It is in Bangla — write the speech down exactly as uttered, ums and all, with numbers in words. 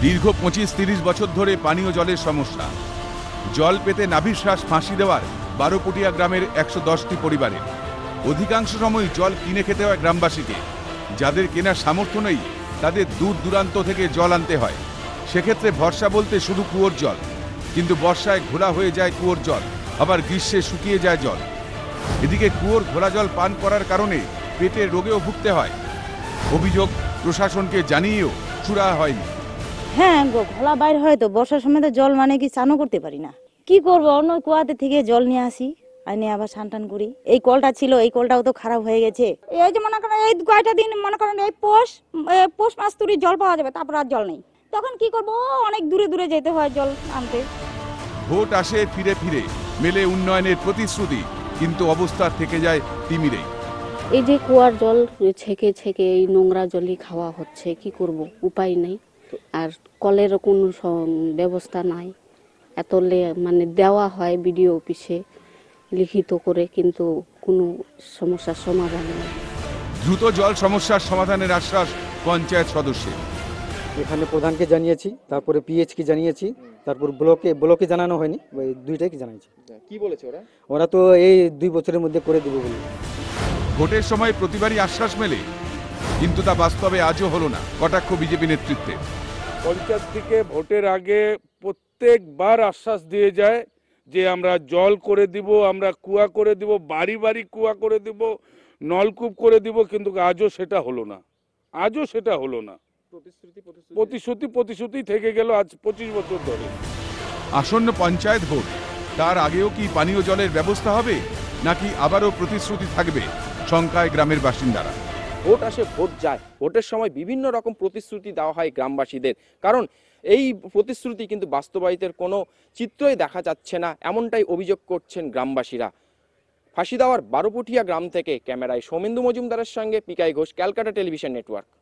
দীর্ঘ পঁচিশ তিরিশ বছর ধরে পানীয় জলের সমস্যা। জল পেতে নাভিশ্বাস ফাঁসি দেওয়ার বারোপুটিয়া গ্রামের একশো দশটি পরিবারের অধিকাংশ সময় জল কিনে খেতে হয় গ্রামবাসীকে। যাদের কেনার সামর্থ্য নেই তাদের দূর দূরান্ত থেকে জল আনতে হয়। সেক্ষেত্রে ভরসা বলতে শুধু কুয়োর জল, কিন্তু বর্ষায় ঘোলা হয়ে যায় কুয়োর জল, আবার গ্রীষ্মে শুকিয়ে যায় জল। এদিকে কুয়োর ঘোলা জল পান করার কারণে পেটের রোগেও ভুগতে হয়। অভিযোগ প্রশাসনকে জানিয়েও চূড়া হয়নি। হ্যাঁ, ঘোলা বাইর হয় তো বর্ষার সময় তো জল মানে কি স্নানও করতে পারি না। কি করবো, অন্য কুয়াতে থেকে জল নিয়ে আসি, আইনে আবার স্নান টান করি। এই কলটা ছিল, এই কলটাও তো খারাপ হয়ে গেছে। এই যে মনে করেন এই কয়টা দিন মনে করেন এই পৌষ পৌষ মাস তুরি জল পাওয়া যাবে, তারপর আর জল নেই। তখন কি করবো, অনেক দূরে দূরে যেতে হয় জল আনতে। ভোট আসে ফিরে ফিরে, মেলে উন্নয়নের প্রতিশ্রুতি, কিন্তু অবস্থা থেকে যায় তিমিরেই। এই যে কুয়ার জল ছেঁকে ছেঁকে এই নোংরা জলই খাওয়া হচ্ছে, কি করব, উপায় নেই। আর কলের কোনো ব্যবস্থা নাই। এত মানে দেওয়া হয় বিডিও অফিসে লিখিত করে, কিন্তু কোনো সমস্যার সমাধান নেই। দ্রুত জল সমস্যার সমাধানের আশ্বাস পঞ্চায়েত সদস্যের। এখানে প্রধানকে জানিয়েছি, তারপরে পিএইচকে জানিয়েছি, তারপর ব্লকে ব্লকে জানানো হয়নি, ওই দুইটাই জানিয়েছি। কি বলেছে ওরা? ওরা তো এই দুই বছরের মধ্যে করে দেবে বলে। ভোটের সময় প্রতিবারই আশ্বাস মেলে, কিন্তু তা বাস্তবে আজও হলো না। কটাক্ষ বিজেপি নেতৃত্বে। পঞ্চায়েত থেকে ভোটের আগে প্রত্যেকবার আশ্বাস দিয়ে যায় যে আমরা জল করে দিব, আমরা কুয়া করে দিব, বাড়ি বাড়ি কুয়া করে দিব, নলকূপ করে দিব, কিন্তু আজও সেটা হলো না। আজও সেটা হলো না। প্রতিশ্রুতি প্রতিশ্রুতি থেকে গেল আজ পঁচিশ বছর ধরে। আসন্ন পঞ্চায়েত ভোট, তার আগেও কি পানীয় জলের ব্যবস্থা হবে, নাকি আবারও প্রতিশ্রুতি থাকবে, শঙ্কায় গ্রামের বাসিন্দারা। ভোট আসে ভোট যায়, ভোটের সময় বিভিন্ন রকম প্রতিশ্রুতি দেওয়া হয় গ্রামবাসীদের, কারণ এই প্রতিশ্রুতি কিন্তু বাস্তবায়িতের কোনো চিত্রই দেখা যাচ্ছে না, এমনটাই অভিযোগ করছেন গ্রামবাসীরা। ফাঁসি দেওয়ার বারোপুটিয়া গ্রাম থেকে ক্যামেরায় সৌমেন্দু মজুমদারের সঙ্গে পিকাই ঘোষ, ক্যালকাটা টেলিভিশন নেটওয়ার্ক।